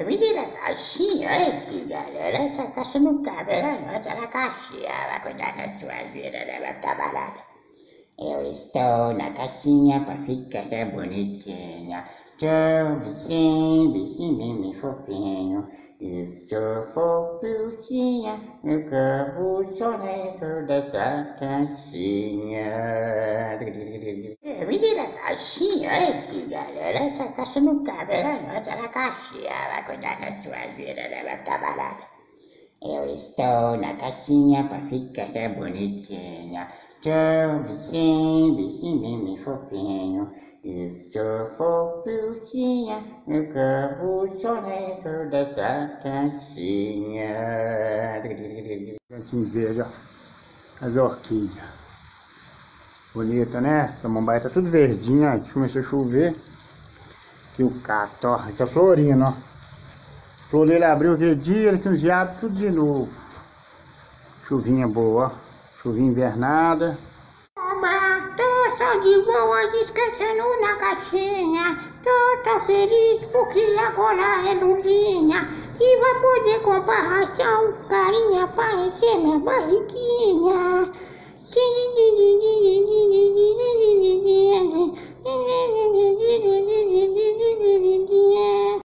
Me tira a caixinha, antes, galera. Essa caixa não cabe, ela nossa, na caixinha. Vai cuidar da sua vida, né? Vai ficar barata. Eu estou na caixinha pra ficar tão bonitinha. Tão bichinho, bem fofinho. Eu sou fofinha, eu cabo só dentro dessa caixinha. Me tira a caixinha antes, galera. Essa caixa não cabe, ela nossa, na caixinha. Vai cuidar da sua vida, né? Vai ficar barata. Eu estou na caixinha pra ficar tão bonitinha. Tão bichinho, bem fofinho. Eu sou fofinha, eu cabo só dentro dessa caixinha. Assim verde, ó. As orquídeas. Bonita, né? Essa mambaia tá tudo verdinha. Começou a chover. Aqui o cacto, ó. Tá florindo, ó. Flor dele abriu aquele dia, ele tinha uns viados tudo de novo. Chuvinha boa, ó. Chuvinha invernada. Oba, tô só de boa, descansando na caixinha. Tô feliz porque agora é lulinha. E vai poder comprar ração, carinha pra encher minha barriguinha.